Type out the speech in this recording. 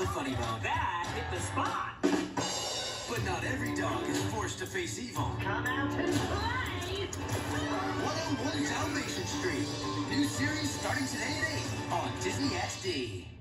funny bone. That hit the spot. But not every dog is forced to face evil. Come out and play. 101 Dalmatian Street. New series starting today at 8 on Disney XD.